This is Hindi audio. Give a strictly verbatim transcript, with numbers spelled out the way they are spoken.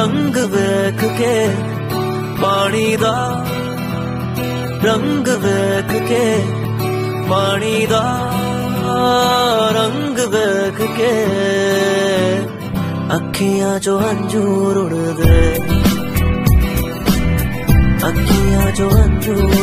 रंग वेख के पानी दा रंग वेख के पानी दा रंग वेख के अखियां जो हंजूर उड़ दे अखियां जो हंजूर